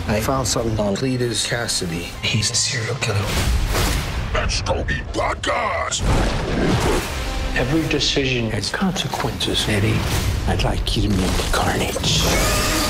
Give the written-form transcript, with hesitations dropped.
I found something on Cletus Cassidy. He's a serial killer. Let's go eat podcast. Every decision has consequences, Eddie. I'd like you to meet Carnage.